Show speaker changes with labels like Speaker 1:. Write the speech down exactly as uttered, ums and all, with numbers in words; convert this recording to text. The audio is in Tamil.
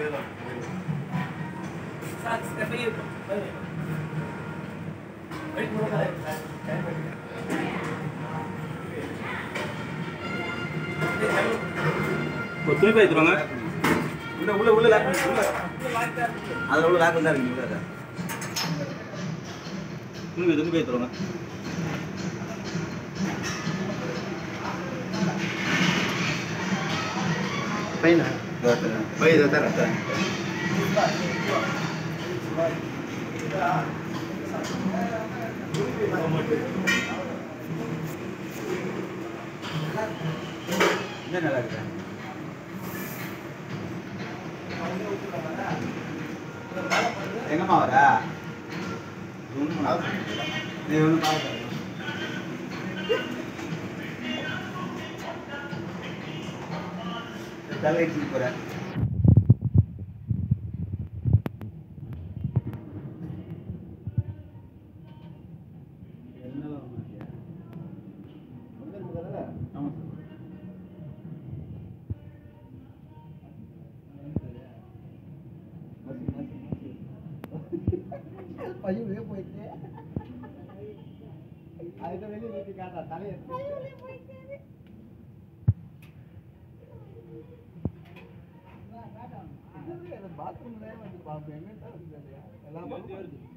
Speaker 1: துணி பை எடுத்துருவாங்க.
Speaker 2: உள்ள உள்ள உள்ள லாக் உள்ள அதுல உள்ள லாக் தான் இருக்கு உள்ள.
Speaker 1: துணி பை துணி பை எடுத்துருவாங்க.
Speaker 2: பையனா பை இதை தர என்ன நல்லா இருக்கு. எங்கம்மா வர நீ ஒன்றும் பார்க்க தலை போகிறேன். பையனே போயிட்டு அதுக்கு வெளியே வீட்டு காட்டா தலையை பாத்ரூம்ல வந்து பார்ப்பேன். என்ன எல்லாம்